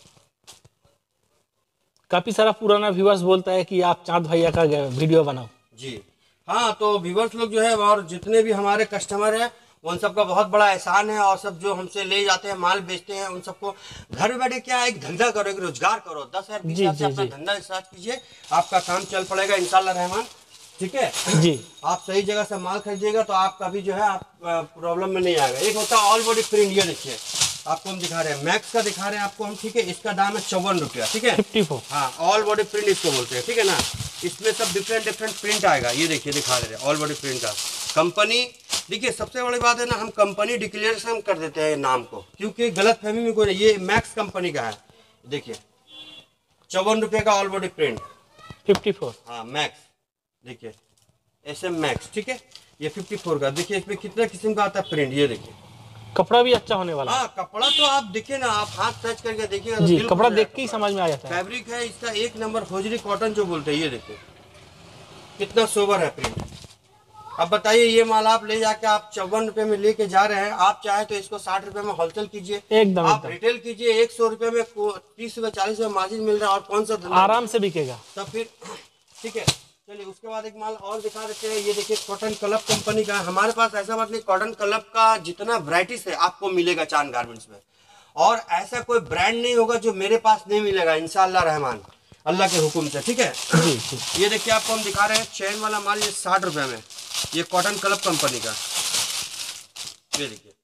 Speaker 2: काफी सारा पुराना व्यूअर्स बोलता है कि आप चांद भैया का वीडियो बनाओ।
Speaker 1: जी हाँ, तो व्यूवर्स लोग जो है और जितने भी हमारे कस्टमर हैं उन सबका बहुत बड़ा एहसान है, और सब जो हमसे ले जाते हैं माल बेचते हैं उन सबको घर बैठे क्या एक धंधा करो, एक रोजगार करो, दस हजार बीस हजार से अपना धंधा स्टार्ट कीजिए, आपका काम चल पड़ेगा इंशाल्लाह रहमान। ठीक है
Speaker 2: जी,
Speaker 1: आप सही जगह से माल खरीदिएगा तो आपका भी जो है आप प्रॉब्लम में नहीं आएगा। एक होता है ऑल बॉडी प्रिंट, ये देखिए आपको हम दिखा रहे हैं, मैक्स का दिखा रहे हैं आपको हम। ठीक है, इसका दाम है चौवन रुपया। ठीक है,
Speaker 2: चौवन,
Speaker 1: हाँ ऑल बॉडी प्रिंट इसको बोलते हैं। ठीक है ना, इसमें सब डिफरेंट डिफरेंट प्रिंट आएगा। ये देखिए दिखा रहे हैं ऑल बॉडी प्रिंट का कंपनी। देखिए सबसे बड़ी बात है ना, हम कंपनी डिक्लेरेशन कर देते हैं नाम को, क्योंकि गलत फहमी में कोई नहीं। ये मैक्स कंपनी का है, देखिए चौवन रुपये का ऑल बॉडी प्रिंट
Speaker 2: चौवन,
Speaker 1: हाँ मैक्स, देखिए एस एम मैक्स। ठीक है, ये चौवन का देखिए, इसमें कितना किस्म का आता है प्रिंट। ये देखिए
Speaker 2: कपड़ा भी अच्छा होने वाला है।
Speaker 1: हाँ, कपड़ा तो आप देखिए ना, आप हाथ टच करके देखिए
Speaker 2: जी, कपड़ा देख के ही समझ में आ जाता है।
Speaker 1: फैब्रिक है इसका एक नंबर, खोजरी कॉटन जो बोलते हैं। ये देखिए कितना सोबर है प्रिंट। अब बताइए ये माल आप ले जाके आप चौवन रुपए में लेके जा रहे हैं, आप चाहे तो इसको साठ रुपए में होलसेल कीजिए,
Speaker 2: एकदम
Speaker 1: आप
Speaker 2: एकदम
Speaker 1: रिटेल कीजिए, एक सौ रुपए में तीस रुपए चालीस रुपए मार्जिन मिल रहा है, और कौन सा धंधा
Speaker 2: आराम से बिकेगा।
Speaker 1: तब फिर ठीक है। चलिए उसके बाद एक माल और दिखा देते हैं। ये देखिए कॉटन क्लब कंपनी का है हमारे पास। ऐसा बात नहीं, कॉटन क्लब का जितना वैरायटीज है आपको मिलेगा चांद गारमेंट्स में, और ऐसा कोई ब्रांड नहीं होगा जो मेरे पास नहीं मिलेगा इंशाल्लाह रहमान, अल्लाह के हुक्म से। ठीक है,
Speaker 2: जी, जी।
Speaker 1: ये देखिए आपको हम दिखा रहे हैं चैन वाला माल, ये साठ रुपए में, ये कॉटन क्लब कंपनी का। ये देखिए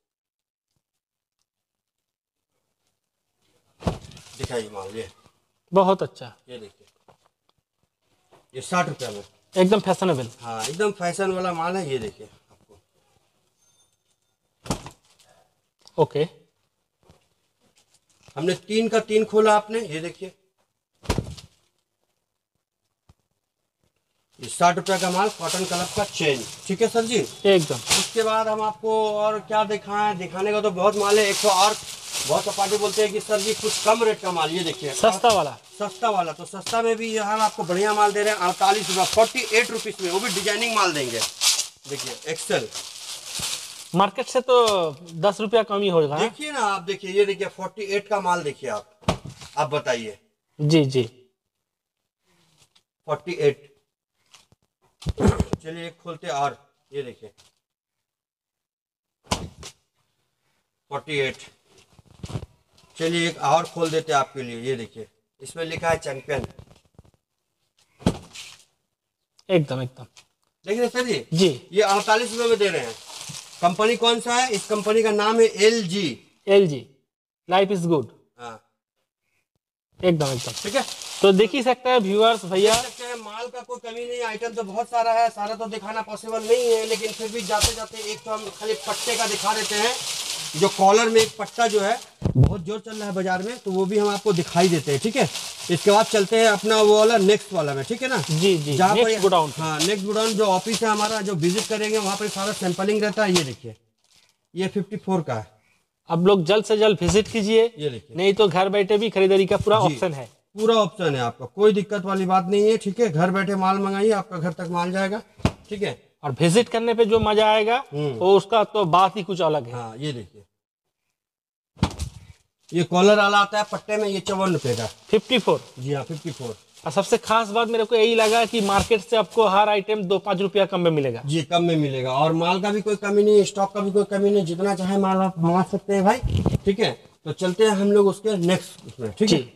Speaker 1: दिखाइए माल, ये
Speaker 2: बहुत अच्छा,
Speaker 1: ये देखिए ये साठ रुपए में,
Speaker 2: एकदम फैशनेबल।
Speaker 1: हाँ एकदम फैशन वाला माल है। ये देखिए आपको,
Speaker 2: ओके,
Speaker 1: हमने तीन का तीन खोला आपने, ये देखिए ये साठ रुपए का माल कॉटन कलर का चेन, ठीक है सर जी
Speaker 2: एकदम।
Speaker 1: उसके बाद हम आपको और क्या दिखाएं, दिखाने का तो बहुत माल है। एक सौ और बहुत सपाटी बोलते हैं कि सर जी कुछ कम रेट का माल, ये देखिए
Speaker 2: सस्ता वाला,
Speaker 1: सस्ता वाला। तो सस्ता में भी हम आपको बढ़िया माल दे रहे हैं अड़तालीस रुपये, फोर्टी एट रुपीज में, वो भी डिजाइनिंग माल देंगे। देखिए एक्सेल,
Speaker 2: मार्केट से तो दस रुपया कम ही होगा।
Speaker 1: देखिए ना आप, देखिए ये देखिए फोर्टी एट का माल देखिए आप आप बताइए।
Speaker 2: जी जी
Speaker 1: फोर्टी एट। चलिए एक खोलते और ये देखिए फोर्टी एट। चलिए एक और खोल देते हैं आपके लिए, ये देखिए इसमें लिखा है चैंपियन।
Speaker 2: एकदम एकदम
Speaker 1: देख रहे सर जी
Speaker 2: जी
Speaker 1: ये अड़तालीस रुपए में दे रहे हैं। कंपनी कौन सा है, इस कंपनी का नाम है L G.
Speaker 2: L G life is good.
Speaker 1: हाँ
Speaker 2: एकदम एकदम
Speaker 1: ठीक है।
Speaker 2: तो देख ही सकते हैं व्यूअर्स भैया,
Speaker 1: देख सकते हैं माल का कोई कमी नहीं, आइटम तो बहुत सारा है, सारा तो दिखाना पॉसिबल नहीं है, लेकिन फिर भी जाते जाते एक तो हम खाली पट्टे का दिखा देते हैं। जो कॉलर में एक पट्टा जो है बहुत जोर चल रहा है बाजार में, तो वो भी हम आपको दिखाई देते हैं, ठीक है। इसके बाद चलते हैं अपना वो वाला नेक्स्ट वाला में, ठीक है ना
Speaker 2: जी जी
Speaker 1: जहाँ पर
Speaker 2: नेक्स्ट गोडाउन।
Speaker 1: हाँ नेक्स्ट गोडाउन जो ऑफिस है हमारा, जो विजिट करेंगे वहाँ पर सारा सैंपलिंग रहता है। ये देखिए ये फिफ्टी फोर का है,
Speaker 2: अब लोग जल्द से जल्द विजिट कीजिए,
Speaker 1: ये देखिए
Speaker 2: नहीं तो घर बैठे भी खरीदारी का पूरा ऑप्शन है।
Speaker 1: पूरा ऑप्शन है आपका, कोई दिक्कत वाली बात नहीं है, ठीक है। घर बैठे माल मंगाइए, आपका घर तक माल जाएगा, ठीक है।
Speaker 2: और विजिट करने पे जो मजा आएगा वो उसका तो बात ही कुछ अलग है।
Speaker 1: हाँ ये देखिए ये कॉलर वाला आता है पट्टे में, ये चौवन रुपए का
Speaker 2: फिफ्टी फोर।
Speaker 1: जी हाँ फिफ्टी फोर।
Speaker 2: और सबसे खास बात मेरे को यही लगा कि मार्केट से आपको हर आइटम दो पाँच रुपया कम में मिलेगा।
Speaker 1: जी कम में मिलेगा, और माल का भी कोई कमी नहीं, स्टॉक का भी कोई कमी नहीं, जितना चाहे माल आप मंगा सकते हैं भाई, ठीक है। तो चलते हैं हम लोग उसके नेक्स्ट उसमें, ठीक है।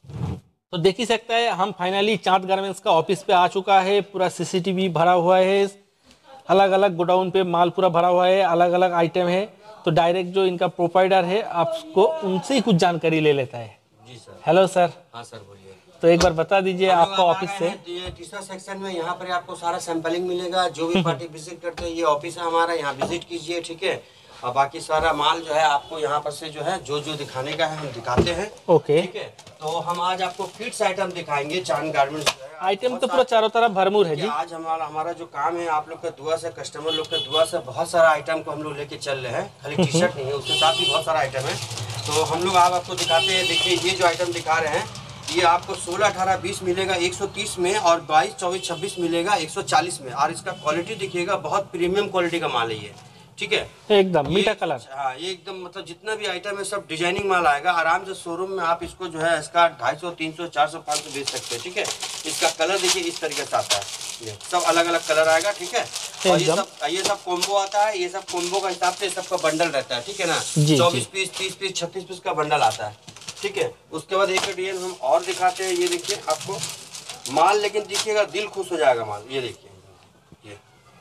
Speaker 2: तो देख ही सकता है हम फाइनली चाँद गारमेंट्स का ऑफिस पे आ चुका है, पूरा सीसीटीवी भरा हुआ है, अलग अलग गोडाउन पे माल पूरा भरा हुआ है, अलग अलग आइटम है। तो डायरेक्ट जो इनका प्रोपाइटर है आपको उनसे ही कुछ जानकारी ले लेता है।
Speaker 1: जी सर।
Speaker 2: Hello sir.
Speaker 1: हाँ सर बोलिए।
Speaker 2: तो एक बार बता दीजिए आपका ऑफिस से।
Speaker 1: ये तीसरा सेक्शन में, यहाँ पर आपको सारा सैंपलिंग मिलेगा, जो भी पार्टी विजिट करते हैं ये ऑफिस है हमारा, यहाँ विजिट कीजिए, ठीक है। और बाकी सारा माल जो है आपको यहाँ पर से जो है जो जो दिखाने का है हम दिखाते हैं,
Speaker 2: ओके
Speaker 1: ठीक है। तो हम आज आपको किड्स आइटम दिखाएंगे, चांद गारमेंट्स जो है
Speaker 2: आइटम तो पूरा चारों तरफ भरपूर है जी।
Speaker 1: आज हमारा हमारा जो काम है आप लोग का दुआ से, कस्टमर लोग का दुआ से बहुत सारा आइटम को हम लोग लेके चल रहे हैं, खाली टी शर्ट नहीं है, उसके साथ भी बहुत सारा आइटम है। तो हम लोग आप आपको दिखाते हैं। देखिए ये जो आइटम दिखा रहे हैं ये आपको सोलह अठारह बीस मिलेगा एक सौ तीस में, और बाईस चौबीस छब्बीस मिलेगा एक सौ चालीस में। और इसका क्वालिटी देखिएगा बहुत प्रीमियम क्वालिटी का माल है ये, ठीक है।
Speaker 2: एकदम मीठा कलर।
Speaker 1: हाँ ये एकदम मतलब जितना भी आइटम है सब डिजाइनिंग माल आएगा। आराम से शोरूम में आप इसको जो है इसका ढाई सौ तीन सौ चार सौ पाँच सौ बेच सकते हैं, ठीक है। इसका कलर देखिए इस तरीके से आता है, ये सब अलग अलग कलर आएगा, ठीक है। और ये सब ये सब कॉम्बो आता है, ये सब कॉम्बो का हिसाब से सबका बंडल रहता है, ठीक है ना। चौबीस पीस तीस पीस छत्तीस पीस का बंडल आता है, ठीक है। उसके बाद एक डिजाइन हम और दिखाते हैं। ये देखिए आपको माल, लेकिन देखिएगा दिल खुश हो जाएगा माल। ये देखिए ये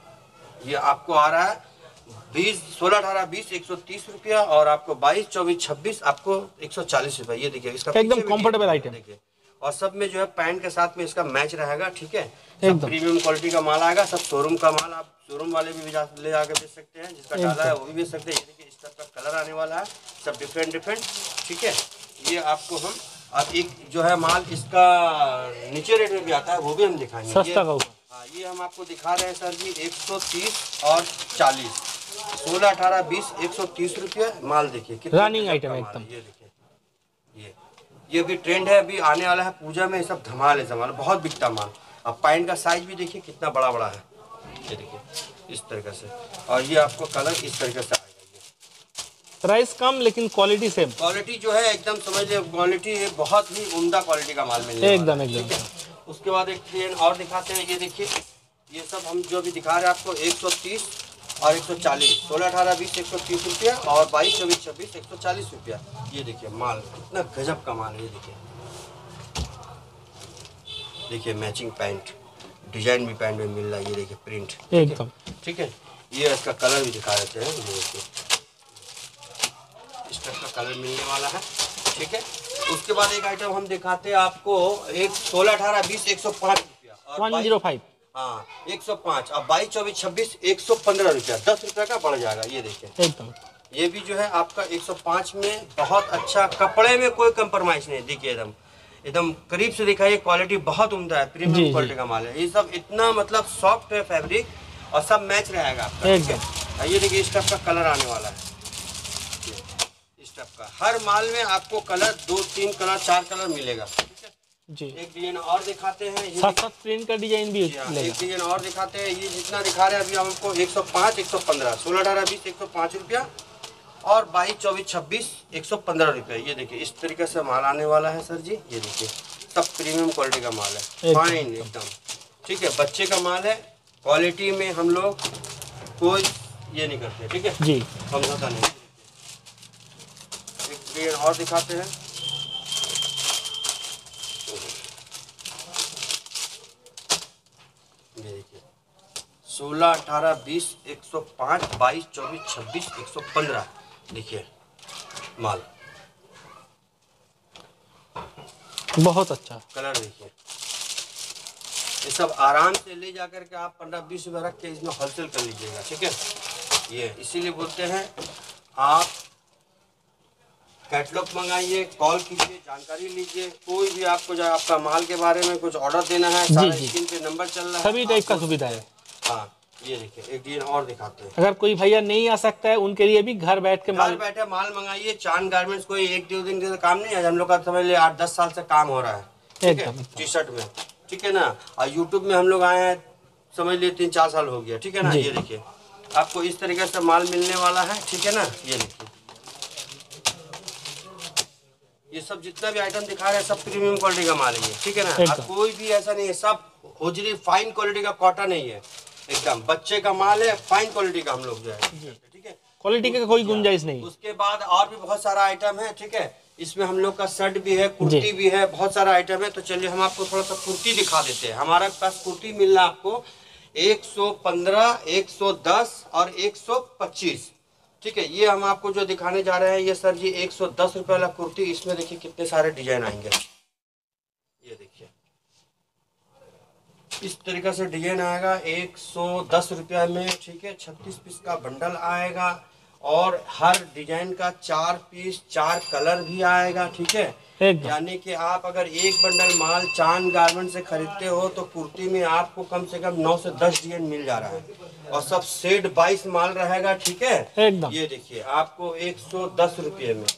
Speaker 1: ये आपको आ रहा है बीस सोलह अठारह बीस एक सौ तीस रुपया, और आपको बाईस चौबीस छब्बीस आपको एक सौ चालीस रुपया। ये देखिए इसका
Speaker 2: एकदम कंफर्टेबल आइटम
Speaker 1: देखिए, और सब में जो है पैंट के साथ में इसका मैच रहेगा, ठीक है। सब प्रीमियम क्वालिटी का माल आएगा, सब शोरूम का माल। आप शोरूम वाले भी जा, ले जाके बेच सकते हैं, जिसका डाला है वो भी बेच सकते हैं। ये देखिए इस तरह का कलर आने वाला है, सब डिफरेंट डिफरेंट, ठीक है। ये आपको हम अब एक जो है माल इसका नीचे रेट में भी आता है, वो भी हम दिखाएंगे।
Speaker 2: सस्ता का
Speaker 1: हाँ ये हम आपको दिखा रहे हैं सर जी एक सौ तीस और चालीस, सोलह अठारह बीस एक सौ तीस रुपये माल। देखिए कितना
Speaker 2: रनिंग आइटम एकदम।
Speaker 1: ये देखिए ये ये भी ट्रेंड है, अभी आने वाला है पूजा में, सब धमाल है धमाल, बहुत बिकता माल। अब पैंट का साइज भी देखिए कितना बड़ा बड़ा है, ये देखिए इस तरीके से। और ये आपको कलर इस तरीके से आएगा।
Speaker 2: प्राइस कम लेकिन क्वालिटी सेम।
Speaker 1: क्वालिटी जो है एकदम समझ लीजिए क्वालिटी है, बहुत ही उम्दा क्वालिटी का माल मिलेगा
Speaker 2: एकदम एकदम।
Speaker 1: उसके बाद एक ट्रेन और दिखाते हैं। ये देखिए ये सब हम जो भी दिखा रहे हैं आपको एक सौ तीस और एक सौ चालीस, सोलह अठारह बीस एक सौ तीस रुपया, और बाईस चौबीस छब्बीस एक सौ चालीस रुपया। ये देखिए माल कितना गजब का माल है। ये देखिए देखिए मैचिंग पैंट, डिजाइन भी पैंट में मिल रहा है। ये देखिए प्रिंट
Speaker 2: एकदम,
Speaker 1: ठीक है। ये इसका कलर भी दिखा देते हैं। ये देखिए इस तरह का कलर मिलने वाला है, ठीक है। उसके बाद एक आइटम हम दिखाते हैं आपको, एक सोलह अठारह बीस एक सौ पाँच रुपया,
Speaker 2: वन जीरो फाइव
Speaker 1: हाँ एक सौ पाँच, और बाईस चौबीस छब्बीस एक सौ पंद्रह रुपया, दस रुपये का बढ़ जाएगा। ये देखिए
Speaker 2: एकदम,
Speaker 1: ये भी जो है आपका एक सौ पाँच में बहुत अच्छा, कपड़े में कोई कंप्रोमाइज नहीं। देखिए एकदम एकदम करीब से दिखाइए, क्वालिटी बहुत उम्दा है,
Speaker 2: जी,
Speaker 1: प्रीमियम
Speaker 2: जी।
Speaker 1: क्वालिटी का माल है। ये सब इतना मतलब सॉफ्ट है फैब्रिक, और सब मैच रहेगा आपका। ठीक है, ये देखिए इस टाइप का कलर आने वाला है, इस टाइप का हर माल में आपको कलर दो तीन कलर चार कलर मिलेगा। ठीक है
Speaker 2: जी,
Speaker 1: एक डिजाइन और दिखाते हैं, ये
Speaker 2: साथ साथ प्रिंट का डिजाइन भी
Speaker 1: हाँ,
Speaker 2: मिलेगा।
Speaker 1: एक डिजाइन और दिखाते हैं। ये जितना दिखा रहे हैं अभी हमको एक सौ पाँच, एक सौ पंद्रह, सोलह अठारह बीस एक सौ पाँच रुपया, और बाईस चौबीस छब्बीस एक सौ पंद्रह रुपये। ये देखिए इस तरीके से माल आने वाला है सर जी। ये देखिए सब प्रीमियम क्वालिटी का माल है, फाइन एकदम। ठीक है, बच्चे का माल है, क्वालिटी में हम लोग कोई ये नहीं करते। ठीक है
Speaker 2: जी,
Speaker 1: समझौता नहीं। एक डिजाइन और दिखाते हैं, ये देखिए सोलह अठारह बीस एक सौ पाँच बाईस चौबीस छब्बीस एक सौ पंद्रह। देखिए माल
Speaker 2: बहुत अच्छा
Speaker 1: कलर देखिए, ये सब आराम से ले जाकर के आप पंद्रह बीस रुपये रख के इसमें होलसेल कर लीजिएगा। ठीक है, ये इसीलिए बोलते हैं आप कैटलॉग मंगाइए, कॉल कीजिए, जानकारी लीजिए। कोई भी आपको जो आपका माल के बारे में कुछ ऑर्डर देना है, सारा
Speaker 2: जी।
Speaker 1: स्क्रीन पे नंबर चल रहा है,
Speaker 2: सभी टाइप का
Speaker 1: आपको-
Speaker 2: सुविधा है।
Speaker 1: हाँ ये देखिए एक डिजाइन और दिखाते हैं।
Speaker 2: अगर कोई भैया नहीं आ सकता है उनके लिए भी घर बैठ के
Speaker 1: घर
Speaker 2: माल
Speaker 1: बैठे माल मंगाइए। चांद गारमेंट्स कोई एक दो दिन के काम नहीं है, हम लोग का समझ लिया आठ दस साल से काम हो रहा है। ठीक है,
Speaker 2: एकदम, एकदम।
Speaker 1: टी शर्ट में। ठीक है ना, और यूट्यूब में हम लोग आए हैं समझ लिए तीन चार साल हो गया। ठीक है ना,
Speaker 2: जी।
Speaker 1: ये देखिए आपको इस तरीके से माल मिलने वाला है। ठीक है ना, ये देखिए ये सब जितना भी आइटम दिखा रहे हैं सब प्रीमियम क्वालिटी का माल है ये। ठीक है ना,
Speaker 2: एकदम।
Speaker 1: और कोई भी ऐसा नहीं है, सब होजरी फाइन क्वालिटी का कॉटन नहीं है, एकदम बच्चे का माल है, फाइन क्वालिटी का हम लोग जो है। ठीक है,
Speaker 2: क्वालिटी का कोई गुंजाइश नहीं।
Speaker 1: उसके बाद और भी बहुत सारा आइटम है। ठीक है, इसमें हम लोग का शर्ट भी है, कुर्ती भी है, बहुत सारा आइटम है। तो चलिए हम आपको थोड़ा सा कुर्ती दिखा देते हैं। हमारे पास कुर्ती मिल रहा है आपको एक सौ पंद्रह, एक सौ दस और एक सौ पच्चीस। ठीक है, ये हम आपको जो दिखाने जा रहे हैं ये सर जी एक सौ दस रुपये वाला कुर्ती। इसमें देखिए कितने सारे डिजाइन आएंगे, ये देखिए इस तरीके से डिजाइन आएगा एक सौ दस रुपये में। ठीक है, छत्तीस पीस का बंडल आएगा, और हर डिजाइन का चार पीस चार कलर भी आएगा। ठीक है,
Speaker 2: एकदम।
Speaker 1: यानी कि आप अगर एक बंडल माल चांद गारमेंट से खरीदते हो तो कुर्ती में आपको कम से कम नौ से दस डिजाइन मिल जा रहा है, और सब सेट बाईस माल रहेगा। ठीक है,
Speaker 2: एकदम।
Speaker 1: ये देखिए आपको एक सौ दस रुपये में,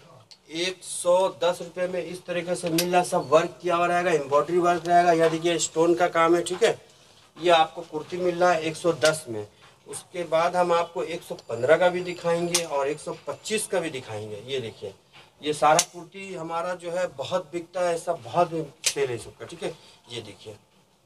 Speaker 1: एक सौ दस रुपये में इस तरीके से मिल रहा, सब वर्क किया हुआ रहेगा, एम्ब्रॉयडरी वर्क रहेगा, या देखिए स्टोन का काम है। ठीक है, ये आपको कुर्ती मिल रहा है एक सौ दस में। उसके बाद हम आपको एक सौ पंद्रह का भी दिखाएंगे और एक सौ पच्चीस का भी दिखाएंगे। ये देखिए ये सारा कुर्ती हमारा जो है बहुत बिकता है, सब बहुत सेल है सबका। ठीक है, ये देखिए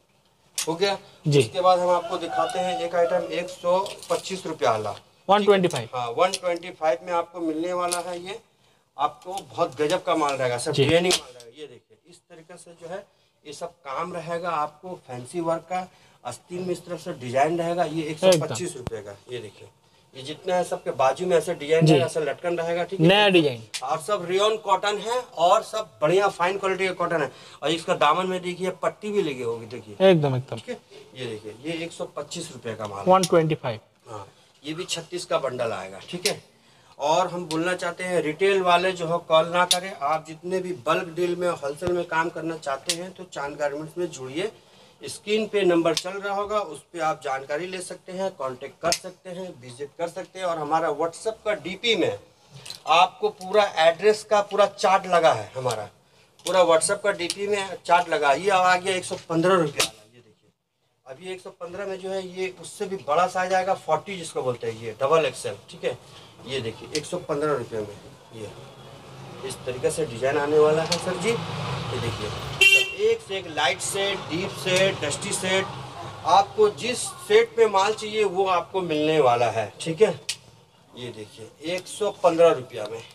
Speaker 1: हो गया
Speaker 2: जी।
Speaker 1: उसके बाद हम आपको दिखाते हैं एक आइटम एक सौ पच्चीस रुपया वाला,
Speaker 2: वन ट्वेंटी फाइव।
Speaker 1: हाँ वन ट्वेंटी फाइव में आपको मिलने वाला है। ये आपको बहुत गजब का माल रहेगा, सब
Speaker 2: जी।
Speaker 1: डिजाइनिंग माल रहेगा। ये देखिए इस तरीके से जो है ये सब काम रहेगा आपको, फैंसी वर्क का आस्तीन में इस तरह से डिजाइन रहेगा। ये एक सौ पच्चीस रुपये का। ये देखिए ये जितना है सबके बाजू में ऐसे डिजाइन रहेगा, ऐसे लटकन रहेगा। ठीक है,
Speaker 2: नया डिजाइन,
Speaker 1: और सब रियोन कॉटन है, और सब बढ़िया फाइन क्वालिटी का कॉटन है। और इसका दामन में देखिए पट्टी भी लगी होगी, देखिए।
Speaker 2: एकदम एकदम।
Speaker 1: ठीक है, ये देखिए ये एक सौ पच्चीस रुपये का माल।
Speaker 2: One twenty five.
Speaker 1: हाँ, ये भी छत्तीस का बंडल आएगा। ठीक है, और हम बोलना चाहते हैं रिटेल वाले जो है कॉल ना करें, आप जितने भी बल्क डील में होलसेल में काम करना चाहते हैं तो चांद गारमेंट्स में जुड़िए। स्क्रीन पे नंबर चल रहा होगा, उस पर आप जानकारी ले सकते हैं, कांटेक्ट कर सकते हैं, विजिट कर सकते हैं। और हमारा व्हाट्सएप का डीपी में आपको पूरा एड्रेस का पूरा चार्ट लगा है, हमारा पूरा व्हाट्सएप का डीपी में चार्ट लगा। ये आ गया एक सौ पंद्रह रुपये वाला। ये देखिए अभी एक सौ पंद्रह में जो है ये उससे भी बड़ा साइज आएगा, फोर्टी जिसको बोलते हैं, ये डबल एक्सएल। ठीक है, ये देखिए एक सौ पंद्रह रुपये में ये इस तरीके से डिजाइन आने वाला है सर जी। ये देखिए सब एक से एक light set, deep set, dusty set, आपको जिस सेट पे माल चाहिए वो आपको मिलने वाला है। ठीक है, ये देखिए एक सौ पंद्रह रुपया में,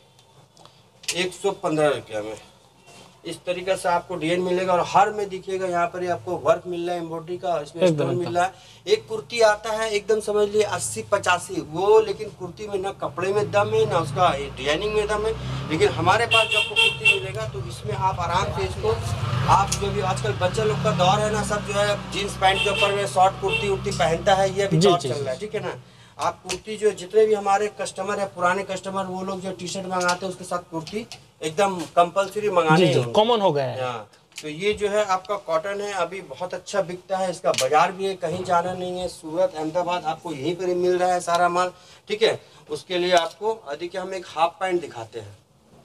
Speaker 1: एक सौ पंद्रह रुपया में इस तरीके से आपको डिजाइन मिलेगा। और हर में दिखिएगा यहाँ पर ही आपको वर्क मिल रहा है एम्ब्रॉयडरी का, इसमें स्टोन मिल रहा है। एक कुर्ती आता है एकदम समझ लिए अस्सी पचासी वो, लेकिन कुर्ती में ना कपड़े में दम है ना उसका डिजाइनिंग में दम है। लेकिन हमारे पास जो आपको कुर्ती मिलेगा तो इसमें आप आराम से इसको, आप जो भी आजकल बच्चा लोग का दौर है ना, सब जो है जीन्स पैंट के ऊपर में शॉर्ट कुर्ती उर्ती पहनता है, ये भी दौर चल रहा है। ठीक है ना, आप कुर्ती जो जितने भी हमारे कस्टमर है, पुराने कस्टमर, वो लोग जो टी शर्ट मंगाते हैं उसके साथ कुर्ती एकदम कंपलसरी मंगाने
Speaker 2: जी जी कॉमन हो गया है।
Speaker 1: हाँ, तो ये जो है आपका कॉटन है, अभी बहुत अच्छा बिकता है, इसका बाजार भी है, कहीं जाना नहीं है, सूरत अहमदाबाद आपको यहीं पर ही मिल रहा है सारा माल, ठीक है। उसके लिए आपको देखिए हम एक हाफ पैंट दिखाते हैं।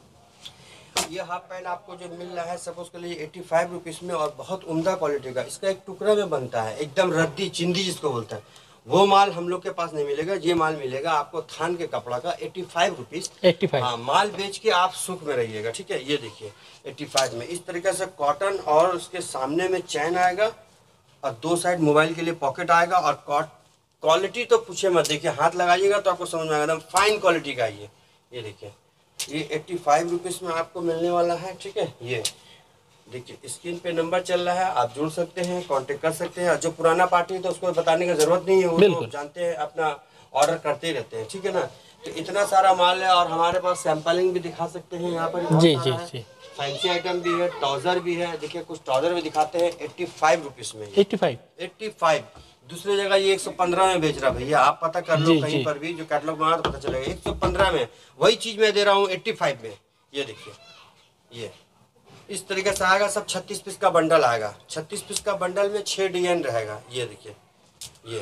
Speaker 1: ये हाफ पैंट आपको जो मिल रहा है सपोज के लिए एट्टी फाइव रुपीज़ में, और बहुत उम्दा क्वालिटी का, इसका एक टुकड़ा में बनता है, एकदम रद्दी चिंदी जिसको बोलता है, वो माल हम लोग के पास नहीं मिलेगा। ये माल मिलेगा आपको थान के कपड़ा का eighty five rupees.
Speaker 2: Eighty five.
Speaker 1: हाँ, माल बेच के आप सुख में रहिएगा, ठीक है। ये देखिए एट्टी फाइव में इस तरीके से कॉटन, और उसके सामने में चैन आएगा और दो साइड मोबाइल के लिए पॉकेट आएगा, और क्वालिटी तो पूछे मत, देखिए हाथ लगाइएगा तो आपको समझ में आएगा, एकदम फाइन क्वालिटी का ये ये देखिए ये एट्टी फाइव रुपीज़ में आपको मिलने वाला है, ठीक है। ये देखिए स्क्रीन पे नंबर चल रहा है, आप जुड़ सकते हैं, कांटेक्ट कर सकते हैं। जो पुराना पार्टी है तो उसको बताने की जरूरत नहीं है, वो तो जानते हैं, अपना ऑर्डर करते रहते हैं, ठीक है ना। तो इतना सारा माल है, और हमारे पास सैंपलिंग भी दिखा सकते हैं यहाँ पर।
Speaker 2: जी जी जी
Speaker 1: फैंसी आइटम भी है, ट्राउजर भी है, देखिए कुछ ट्राउजर भी दिखाते हैं एट्टी फाइव रुपीज़ में।
Speaker 2: एट्टी फाइव
Speaker 1: एट्टी फाइव दूसरी जगह ये एक सौ पंद्रह में बेच रहा भैया, आप पता कर लो कहीं पर भी, जो कैटलॉग बना तो पता चलेगा। एक सौ पंद्रह में वही चीज मैं दे रहा हूँ एट्टी फाइव में। ये देखिए ये इस तरीके से आएगा, सब छत्तीस पीस का बंडल आएगा, छत्तीस पीस का बंडल में छह डिजाइन रहेगा। ये देखिए ये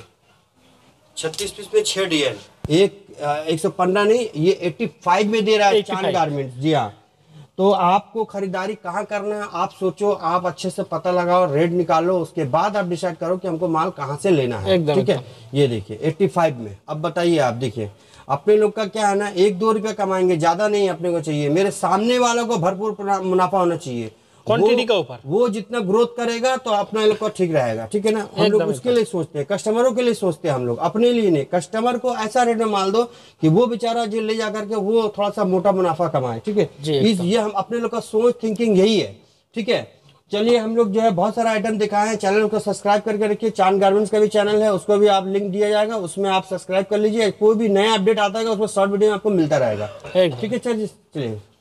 Speaker 1: छत्तीस पीस में छह डिजाइन, एक एक सौ पंद्रह नहीं, ये एट्टी फाइव में दे रहा है चांद गारमेंट। जी हाँ, तो आपको खरीदारी कहाँ करना है आप सोचो, आप अच्छे से पता लगाओ, रेट निकालो, उसके बाद आप डिसाइड करो कि हमको माल कहाँ से लेना है, ठीक है। ये देखिए एट्टी फाइव में, अब बताइए आप, देखिए अपने लोग का क्या है ना, एक दो रुपया कमाएंगे, ज्यादा नहीं अपने को चाहिए, मेरे सामने वालों को भरपूर मुनाफा होना चाहिए,
Speaker 2: क्वांटिटी का ऊपर,
Speaker 1: वो जितना ग्रोथ करेगा तो अपना लोग को ठीक रहेगा, ठीक है ना। हम लोग उसके लिए सोचते हैं, कस्टमरों के लिए सोचते हैं हम लोग, अपने लिए नहीं। कस्टमर को ऐसा रेट में माल दो कि वो बेचारा जो ले जा करके वो थोड़ा सा मोटा मुनाफा कमाए, ठीक है। इस ये हम अपने लोग का सोच थिंकिंग यही है, ठीक है। चलिए हम लोग जो है बहुत सारा आइटम दिखाए हैं, चैनल को सब्सक्राइब करके रखिए। चांद गारमेंट्स का भी चैनल है, उसको भी आप लिंक दिया जाएगा, उसमें आप सब्सक्राइब कर लीजिए, कोई भी नया अपडेट आता है उसमें शॉर्ट वीडियो में आपको मिलता रहेगा, ठीक है। चलिए चलिए।